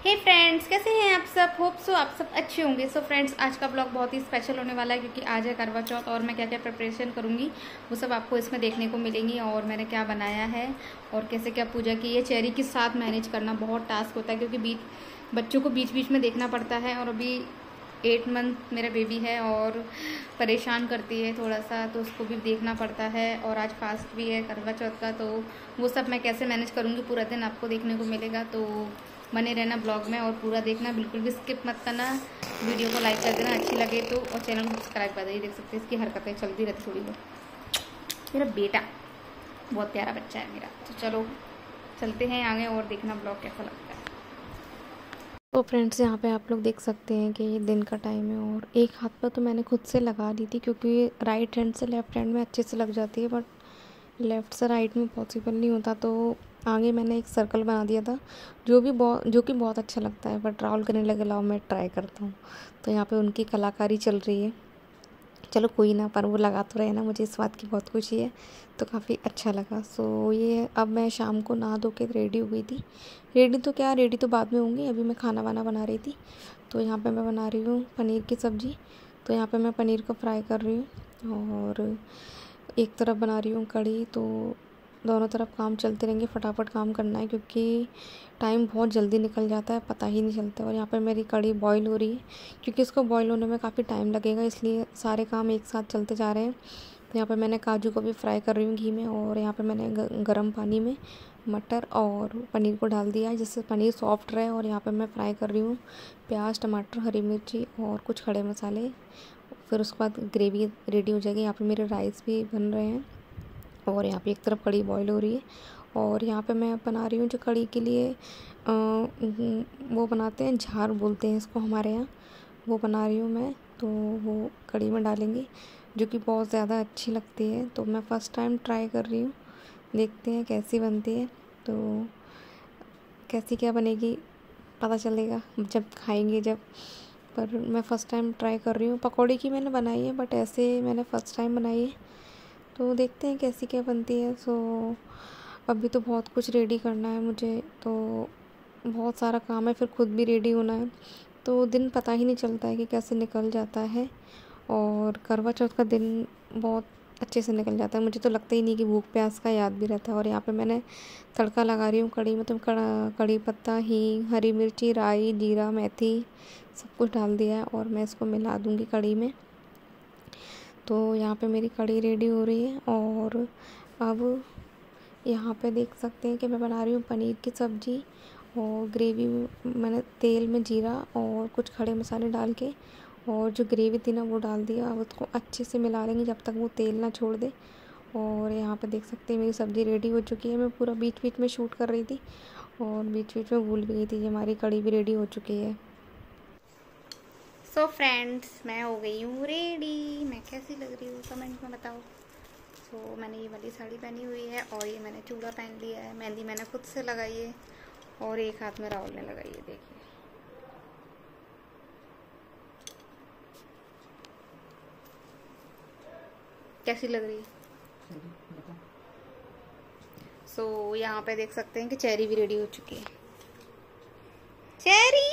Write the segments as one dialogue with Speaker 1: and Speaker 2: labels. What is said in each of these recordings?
Speaker 1: हे friends, कैसे हैं आप सब। होप सो आप सब अच्छे होंगे। सो फ्रेंड्स, आज का ब्लॉग बहुत ही स्पेशल होने वाला है क्योंकि आज है करवा चौथ और मैं क्या क्या प्रिपरेशन करूंगी वो सब आपको इसमें देखने को मिलेंगी। और मैंने क्या बनाया है और कैसे क्या पूजा की है। चेरी के साथ मैनेज करना बहुत टास्क होता है क्योंकि बच्चों को बीच बीच में देखना पड़ता है। और अभी 8 मंथ मेरा बेबी है और परेशान करती है थोड़ा सा, तो उसको भी देखना पड़ता है। और आज फास्ट भी है करवा चौथ का, तो वो सब मैं कैसे मैनेज करूँगी पूरा दिन आपको देखने को मिलेगा। तो बने रहना ब्लॉग में और पूरा देखना, बिल्कुल भी स्किप मत करना। वीडियो को लाइक कर देना अच्छी लगे तो, और चैनल को सब्सक्राइब कर देना। देख सकते हैं इसकी हरकतें चलती रहती थोड़ी बहुत। मेरा बेटा बहुत प्यारा बच्चा है मेरा। तो चलो चलते हैं आगे और देखना ब्लॉग कैसा लगता है।
Speaker 2: तो फ्रेंड्स, यहाँ पे आप लोग देख सकते हैं कि ये दिन का टाइम है और एक हाथ पर तो मैंने खुद से लगा दी थी क्योंकि राइट हैंड से लेफ़्ट हैंड में अच्छे से लग जाती है, बट लेफ़्ट से राइट में पॉसिबल नहीं होता। तो आगे मैंने एक सर्कल बना दिया था जो कि बहुत अच्छा लगता है, बट राहुल करने लगे लाओ मैं ट्राई करता हूँ। तो यहाँ पे उनकी कलाकारी चल रही है। चलो कोई ना, पर वो लगा तो रहे ना, मुझे इस बात की बहुत खुशी है। तो काफ़ी अच्छा लगा। सो ये अब मैं शाम को नहा धो के रेडी हो गई थी। रेडी तो बाद में होंगी, अभी मैं खाना वाना बना रही थी। तो यहाँ पे मैं बना रही हूँ पनीर की सब्ज़ी। तो यहाँ पे मैं पनीर को फ्राई कर रही हूँ और एक तरफ बना रही हूँ कढ़ी। तो दोनों तरफ काम चलते रहेंगे, फटाफट काम करना है क्योंकि टाइम बहुत जल्दी निकल जाता है, पता ही नहीं चलता। और यहाँ पे मेरी कढ़ी बॉईल हो रही है क्योंकि इसको बॉईल होने में काफ़ी टाइम लगेगा, इसलिए सारे काम एक साथ चलते जा रहे हैं। तो यहाँ पे मैंने काजू को भी फ्राई कर रही हूँ घी में, और यहाँ पे मैंने गर्म पानी में मटर और पनीर को डाल दिया है जिससे पनीर सॉफ्ट रहे। और यहाँ पे मैं फ्राई कर रही हूँ प्याज, टमाटर, हरी मिर्ची और कुछ खड़े मसाले। फिर उसके बाद ग्रेवी रेडी हो जाएगी। यहाँ पे मेरे राइस भी बन रहे हैं और यहाँ पे एक तरफ कढ़ी बॉईल हो रही है। और यहाँ पे मैं बना रही हूँ जो कढ़ी के लिए वो बनाते हैं, झार बोलते हैं इसको हमारे यहाँ, वो बना रही हूँ मैं। तो वो कढ़ी में डालेंगे जो कि बहुत ज़्यादा अच्छी लगती है। तो मैं फ़र्स्ट टाइम ट्राई कर रही हूँ, देखते हैं कैसी बनती है। तो कैसी क्या बनेगी पता चलेगा जब खाएंगे जब। पर मैं फ़र्स्ट टाइम ट्राई कर रही हूँ। पकौड़ी की मैंने बनाई है बट ऐसे मैंने फ़र्स्ट टाइम बनाई है। तो देखते हैं कैसी क्या बनती है। सो अभी तो बहुत कुछ रेडी करना है मुझे, तो बहुत सारा काम है, फिर खुद भी रेडी होना है। तो दिन पता ही नहीं चलता है कि कैसे निकल जाता है। और करवा चौथ का दिन बहुत अच्छे से निकल जाता है, मुझे तो लगता ही नहीं कि भूख प्यास का याद भी रहता है। और यहाँ पे मैंने तड़का लगा रही हूँ कढ़ी में। तो कढ़ी पत्ता, हींग, हरी मिर्ची, राई, जीरा, मेथी सब कुछ डाल दिया है और मैं इसको मिला दूँगी कढ़ी में। तो यहाँ पे मेरी कढ़ी रेडी हो रही है। और अब यहाँ पे देख सकते हैं कि मैं बना रही हूँ पनीर की सब्ज़ी और ग्रेवी। मैंने तेल में जीरा और कुछ खड़े मसाले डाल के और जो ग्रेवी थी ना वो डाल दिया। अब उसको अच्छे से मिला लेंगे जब तक वो तेल ना छोड़ दे। और यहाँ पे देख सकते हैं मेरी सब्ज़ी रेडी हो चुकी है। मैं पूरा बीच बीच में शूट कर रही थी और बीच बीच में भूल भी गई थी कि हमारी कढ़ी भी रेडी हो चुकी है।
Speaker 1: सो फ्रेंड्स, मैं हो गई हूँ रेडी। मैं कैसी लग रही हूँ कमेंट में बताओ। सो मैंने ये वाली साड़ी पहनी हुई है और ये मैंने चूड़ा पहन लिया है। मेहंदी मैंने खुद से लगाई है और एक हाथ में राहुल ने लगाई है। देखिए कैसी लग रही है। सो यहाँ पे देख सकते हैं कि चेरी भी रेडी हो चुकी है। चेरी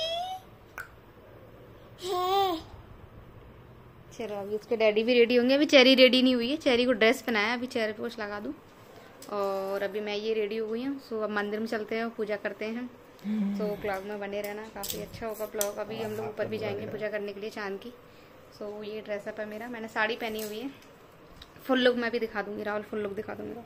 Speaker 1: चलो अभी उसके डैडी भी रेडी होंगे। अभी चेरी रेडी नहीं हुई है, चेरी को ड्रेस पहनाया, अभी चेहरे पे कुछ लगा दूं। और अभी मैं ये रेडी हो गई हूँ। सो अब मंदिर में चलते हैं और पूजा करते हैं। सो ब्लॉग में बने रहना, काफ़ी अच्छा होगा ब्लॉग। अभी हम लोग ऊपर भी जाएंगे पूजा करने के लिए चांद की। सो ये ड्रेसअप है मेरा, मैंने साड़ी पहनी हुई है। फुल लुक मैं भी दिखा दूंगी, राहुल फुल लुक दिखा दूंगी।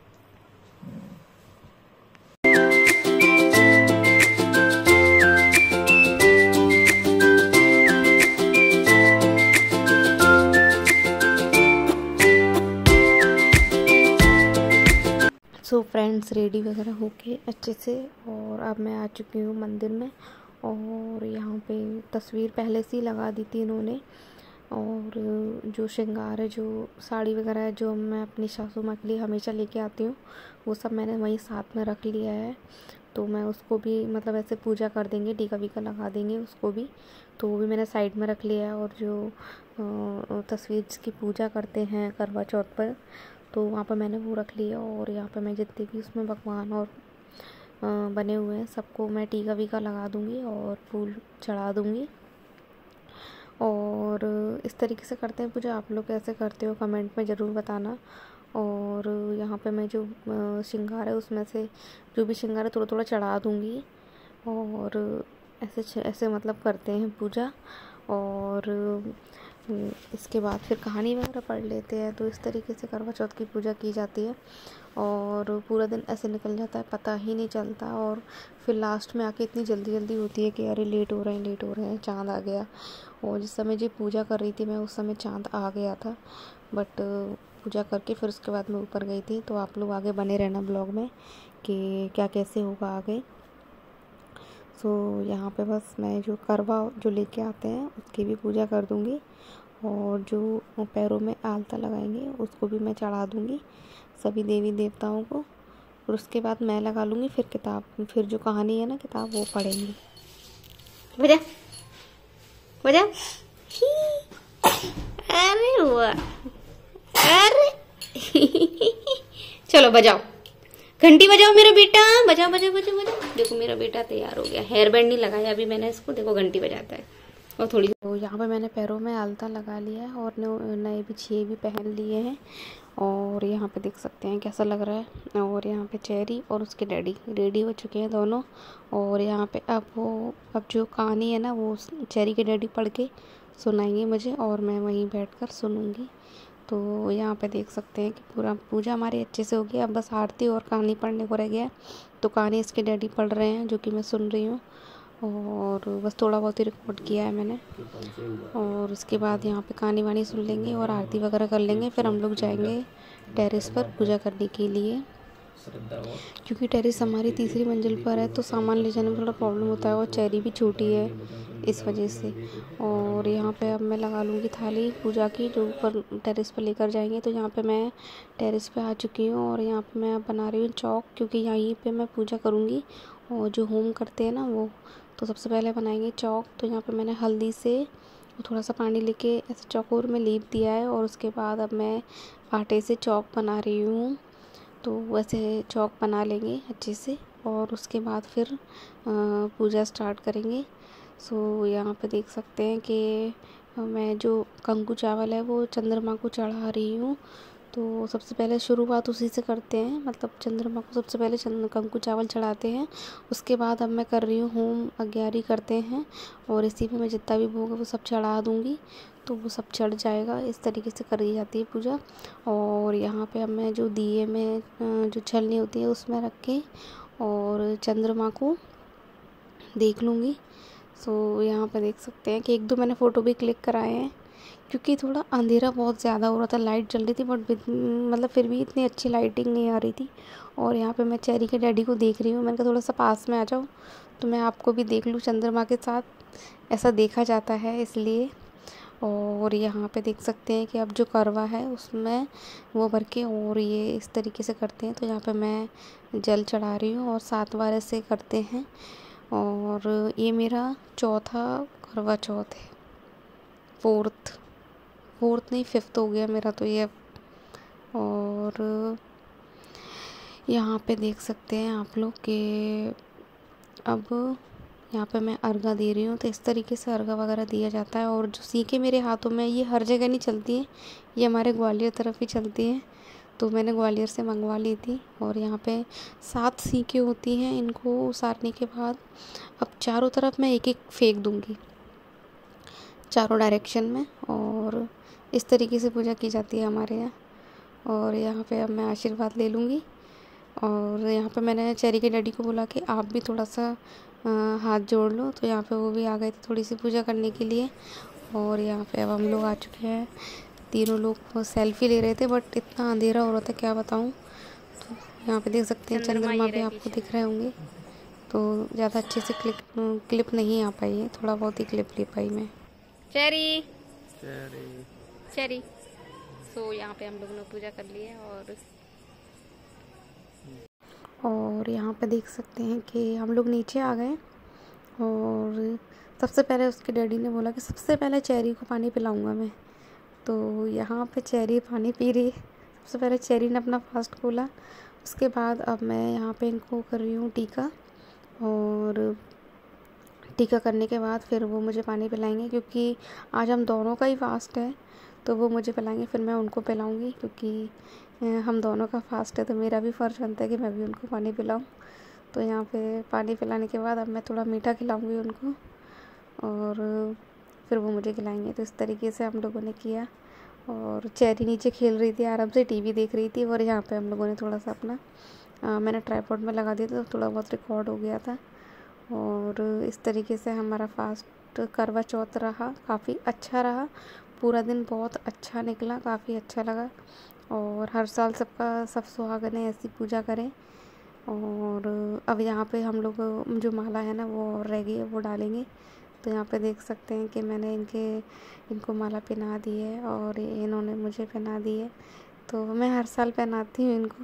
Speaker 2: सो फ्रेंड्स, रेडी वगैरह होके अच्छे से, और अब मैं आ चुकी हूँ मंदिर में। और यहाँ पे तस्वीर पहले से ही लगा दी थी इन्होंने। और जो श्रृंगार है, जो साड़ी वगैरह है जो मैं अपनी सासू माँ के लिए हमेशा लेके आती हूँ, वो सब मैंने वहीं साथ में रख लिया है। तो मैं उसको भी मतलब ऐसे पूजा कर देंगे, टीका वीका लगा देंगे उसको भी, तो वो भी मैंने साइड में रख लिया है। और जो तस्वीर जिसकी पूजा करते हैं करवा चौथ पर, तो वहाँ पर मैंने वो रख लिया। और यहाँ पर मैं जितने भी उसमें भगवान और बने हुए हैं, सबको मैं टीका वीका लगा दूँगी और फूल चढ़ा दूँगी। और इस तरीके से करते हैं पूजा। आप लोग कैसे करते हो कमेंट में ज़रूर बताना। और यहाँ पे मैं जो श्रृंगार है उसमें से जो भी श्रृंगार है थोड़ा थोड़ा चढ़ा दूँगी। और ऐसे मतलब करते हैं पूजा। और इसके बाद फिर कहानी वगैरह पढ़ लेते हैं। तो इस तरीके से करवा चौथ की पूजा की जाती है और पूरा दिन ऐसे निकल जाता है, पता ही नहीं चलता। और फिर लास्ट में आके इतनी जल्दी जल्दी होती है कि अरे लेट हो रहे हैं, चाँद आ गया। और जिस समय जी पूजा कर रही थी मैं उस समय चाँद आ गया था, बट पूजा करके फिर उसके बाद मैं ऊपर गई थी। तो आप लोग आगे बने रहना ब्लॉग में कि क्या कैसे होगा आगे। सो यहाँ पे बस मैं जो करवा जो लेके आते हैं उसकी भी पूजा कर दूँगी। और जो पैरों में आलता लगाएंगे उसको भी मैं चढ़ा दूँगी सभी देवी देवताओं को। और उसके बाद मैं लगा लूँगी फिर जो कहानी है ना किताब वो पढ़ेंगी।
Speaker 1: बजा बजा। अरे हुआ, अरे चलो बजाओ, घंटी बजाओ मेरा बेटा, बजाओ बजाओ बजाओ बजाओ। देखो मेरा बेटा तैयार हो गया, हेयर बैंड नहीं लगाया अभी मैंने इसको, देखो घंटी बजाता है। और थोड़ी
Speaker 2: तो यहाँ पे मैंने पैरों में आलता लगा लिया है और नए बिछिए भी पहन लिए हैं। और यहाँ पे देख सकते हैं कैसा लग रहा है। और यहाँ पे चेरी और उसके डैडी रेडी हो चुके हैं दोनों। और यहाँ पे अब जो कहानी है ना वो चेरी के डैडी पढ़ के सुनाएंगे मुझे और मैं वहीं बैठकर सुनूंगी। तो यहाँ पे देख सकते हैं कि पूरा पूजा हमारी अच्छे से हो गई। अब बस आरती और कहानी पढ़ने को रह गया है। तो कहानी इसके डैडी पढ़ रहे हैं जो कि मैं सुन रही हूँ। और बस थोड़ा बहुत ही रिकॉर्ड किया है मैंने। और उसके बाद यहाँ पे कहानी वानी सुन लेंगे और आरती वगैरह कर लेंगे। फिर हम लोग जाएंगे टेरेस पर पूजा करने के लिए, क्योंकि टेरेस हमारी तीसरी मंजिल पर है तो सामान ले जाने में थोड़ा प्रॉब्लम होता है। और चेरी भी छोटी है इस वजह से। और यहाँ पे अब मैं लगा लूँगी थाली पूजा की जो ऊपर टेरेस पर लेकर जाएंगे। तो यहाँ पे मैं टेरेस पे आ चुकी हूँ और यहाँ पे मैं बना रही हूँ चौक, क्योंकि यहीं पे मैं पूजा करूँगी। और जो होम करते हैं ना वो तो सबसे पहले बनाएंगे चौक। तो यहाँ पे मैंने हल्दी से थोड़ा सा पानी लेके ऐसे चौकोर में लीप दिया है। और उसके बाद अब मैं आटे से चौक बना रही हूँ। तो वैसे चौक बना लेंगे अच्छे से और उसके बाद फिर पूजा स्टार्ट करेंगे। सो यहाँ पे देख सकते हैं कि मैं जो कंकु चावल है वो चंद्रमा को चढ़ा रही हूँ। तो सबसे पहले शुरुआत उसी से करते हैं, मतलब चंद्रमा को सबसे पहले कंकु चावल चढ़ाते हैं। उसके बाद अब मैं कर रही हूँ होम अग्यारी करते हैं और इसी में मैं जितना भी भोग है वो सब चढ़ा दूँगी। तो वो सब चढ़ जाएगा। इस तरीके से करी जाती है पूजा। और यहाँ पे अब मैं जो दिए में जो छलनी होती है उसमें रख के और चंद्रमा को देख लूँगी। सो यहाँ पे देख सकते हैं कि एक दो मैंने फ़ोटो भी क्लिक कराए हैं, क्योंकि थोड़ा अंधेरा बहुत ज़्यादा हो रहा था। लाइट जल रही थी बट मतलब फिर भी इतनी अच्छी लाइटिंग नहीं आ रही थी। और यहाँ पे मैं चेरी के डैडी को देख रही हूँ। मैंने कहा थोड़ा सा पास में आ जाओ तो मैं आपको भी देख लूँ चंद्रमा के साथ, ऐसा देखा जाता है इसलिए। और यहाँ पे देख सकते हैं कि अब जो करवा है उसमें वो भर के और ये इस तरीके से करते हैं। तो यहाँ पे मैं जल चढ़ा रही हूँ और 7 बार ऐसे करते हैं। और ये मेरा चौथा करवा चौथ है, फोर्थ नहीं 5th हो गया मेरा तो ये। और यहाँ पे देख सकते हैं आप लोग कि अब यहाँ पे मैं अर्घा दे रही हूँ। तो इस तरीके से अर्घा वगैरह दिया जाता है। और जो सीखे मेरे हाथों में ये हर जगह नहीं चलती हैं, ये हमारे ग्वालियर तरफ ही चलती हैं। तो मैंने ग्वालियर से मंगवा ली थी। और यहाँ पे 7 सीखें होती हैं। इनको उसारने के बाद अब चारों तरफ मैं एक एक फेंक दूँगी, चारों डायरेक्शन में। और इस तरीके से पूजा की जाती है हमारे यहाँ। और यहाँ पे अब मैं आशीर्वाद ले लूँगी। और यहाँ पे मैंने चेरी के डैडी को बोला कि आप भी थोड़ा सा हाथ जोड़ लो। तो यहाँ पे वो भी आ गए थे थोड़ी सी पूजा करने के लिए। और यहाँ पे अब हम लोग आ चुके हैं, तीनों लोग सेल्फी ले रहे थे बट इतना अंधेरा हो रहा था क्या बताऊँ। तो यहाँ पे देख सकते हैं चंद्रमा भी आपको दिख रहे होंगे। तो ज़्यादा अच्छे से क्लिप नहीं आ पाई है, थोड़ा बहुत ही क्लिप ले पाई मैं।
Speaker 1: Cherry cherry. सो यहाँ पे हम लोगों ने पूजा कर ली है।
Speaker 2: और यहाँ पे देख सकते हैं कि हम लोग नीचे आ गए। और सबसे पहले उसके डैडी ने बोला कि सबसे पहले चेरी को पानी पिलाऊंगा मैं। तो यहाँ पे चेरी पानी पी रही है। सबसे पहले चेरी ने अपना फास्ट खोला उसके बाद अब मैं यहाँ पे इनको कर रही हूँ टीका, और टीका करने के बाद फिर वो मुझे पानी पिलाएंगे, क्योंकि आज हम दोनों का ही फास्ट है, तो वो मुझे पिलाएंगे, फिर मैं उनको पिलाऊंगी, क्योंकि हम दोनों का फास्ट है तो मेरा भी फ़र्ज़ बनता है कि मैं भी उनको पानी पिलाऊं। तो यहाँ पे पानी पिलाने के बाद अब मैं थोड़ा मीठा खिलाऊंगी उनको, और फिर वो मुझे खिलाएंगे। तो इस तरीके से हम लोगों ने किया। और चेरी नीचे खेल रही थी, आराम से टीवी देख रही थी, और यहाँ पे हम लोगों ने थोड़ा सा अपना मैंने ट्राइपॉड में लगा दिया था, तो थोड़ा बहुत रिकॉर्ड हो गया था। और इस तरीके से हमारा फास्ट करवा चौथ रहा, काफ़ी अच्छा रहा, पूरा दिन बहुत अच्छा निकला, काफ़ी अच्छा लगा। और हर साल सब सुहागनें ऐसी पूजा करें। और अब यहाँ पे हम लोग जो माला है ना वो और रह गई है, वो डालेंगे। तो यहाँ पे देख सकते हैं कि मैंने इनको माला पहना दी है, और इन्होंने मुझे पहना दी है। तो मैं हर साल पहनाती हूँ इनको।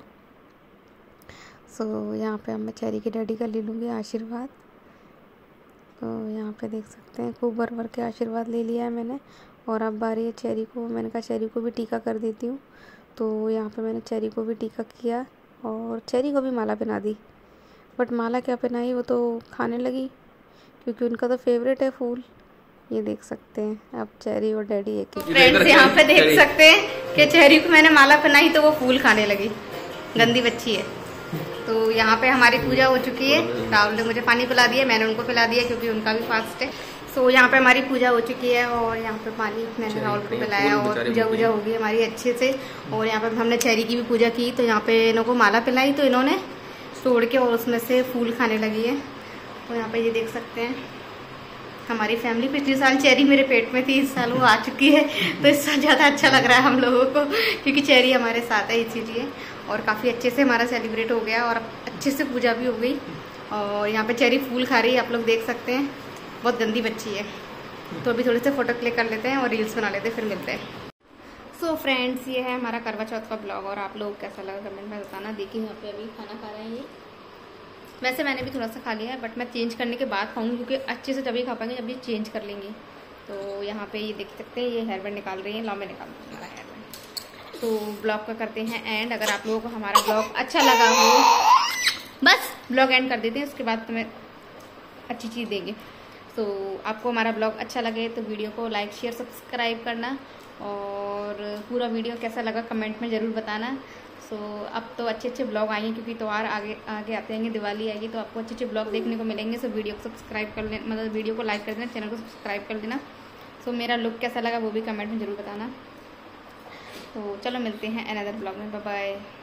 Speaker 2: सो यहाँ पे अब मैं चेरी के डैडी का ले लूँगी आशीर्वाद। तो यहाँ पे देख सकते हैं खूब भर भर के आशीर्वाद ले लिया है मैंने। और अब बारी है चेरी को, मैंने कहा चेरी को भी टीका कर देती हूँ। तो यहाँ पे मैंने चेरी को भी टीका किया, और चेरी को भी माला पहना दी। बट माला क्या पहनाई, वो तो खाने लगी, क्योंकि उनका तो फेवरेट है फूल। ये देख सकते हैं अब चेरी और डैडी एक।
Speaker 1: फ्रेंड्स यहाँ पे देख सकते हैं कि चेरी को मैंने माला पहनाई तो वो फूल खाने लगी, गंदी बच्ची है। तो यहाँ पे हमारी पूजा हो चुकी है। राहुल ने मुझे पानी पिला दिया, मैंने उनको पिला दिया, क्योंकि उनका भी फास्ट है। सो यहाँ पे हमारी पूजा हो चुकी है, और यहाँ पे पानी मैंने राहुल को पिलाया, और पूजा वूजा हो गई हमारी अच्छे से। और यहाँ पे हमने चेरी की भी पूजा की। तो यहाँ पे इन्हों को माला पिलाई, तो इन्होंने तोड़ के और उसमें से फूल खाने लगी है। तो यहाँ पे ये देख सकते हैं हमारी फैमिली। पिछले साल चेरी मेरे पेट में थी, इस साल वो आ चुकी है, तो इस साल ज़्यादा अच्छा लग रहा है हम लोगों को, क्योंकि चेरी हमारे साथ है इसीलिए। और काफ़ी अच्छे से हमारा सेलिब्रेट हो गया, और अच्छे से पूजा भी हो गई। और यहाँ पे चेरी फूल खा रही है, आप लोग देख सकते हैं, बहुत गंदी बच्ची है। तो अभी थोड़े से फ़ोटो क्लिक कर लेते हैं और रील्स बना लेते हैं, फिर मिलते हैं। सो फ्रेंड्स, ये है हमारा करवा चौथ का ब्लॉग, और आप लोग कैसा लगा कमेंट में बताना। देखिए यहाँ पे अभी खाना खा रहे हैं ये। वैसे मैंने भी थोड़ा सा खा लिया है, बट मैं चेंज करने के बाद खाऊंगी, क्योंकि अच्छे से तभी खा पाएंगे जब ये चेंज कर लेंगे। तो यहाँ पे ये देख सकते हैं, ये हेयर बैंड निकाल रही है, लाओ मैं निकाल दूँ हमारा हेयर बैंड। तो ब्लॉग का करते हैं एंड। अगर आप लोगों को हमारा ब्लॉग अच्छा लगा हो, बस ब्लॉग एंड कर देते हैं, उसके बाद तुम्हें अच्छी चीज़ देंगे। तो आपको हमारा ब्लॉग अच्छा लगे तो वीडियो को लाइक शेयर सब्सक्राइब करना, और पूरा वीडियो कैसा लगा कमेंट में ज़रूर बताना। सो अब तो अच्छे अच्छे ब्लॉग आएंगे, क्योंकि त्यौहार आगे आते हैं, दिवाली आएगी, तो आपको अच्छे अच्छे ब्लॉग देखने को मिलेंगे। सो वीडियो को सब्सक्राइब कर लेना, मतलब वीडियो को लाइक कर देना, चैनल को सब्सक्राइब कर देना। सो मेरा लुक कैसा लगा वो भी कमेंट में ज़रूर बताना। तो चलो मिलते हैं अनदर ब्लॉग में, बाय बाय।